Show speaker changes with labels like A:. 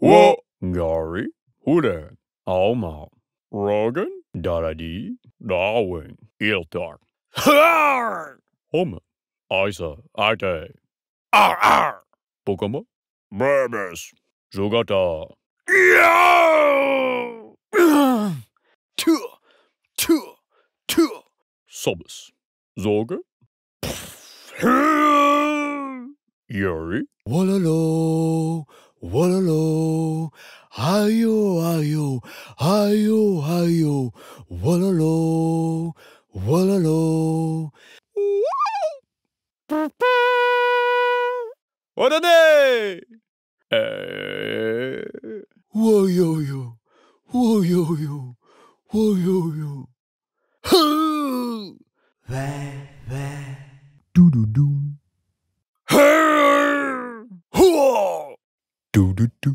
A: What? Gary? Who then? Alma. Rogan? Daradi? Darwin. Iltar. Homer. Isa. Arte. Ar. Pokemon? Bremes. Zugata. Sobis. Zorge? Yuri?
B: Walalo, walalo, ayo, ayo, ayo, ayo, walalo, walalo.
A: What a day!
B: Whoa, yo, yo, whoa, yo, yo, whoa, yo, yo. Do do do. Do do do.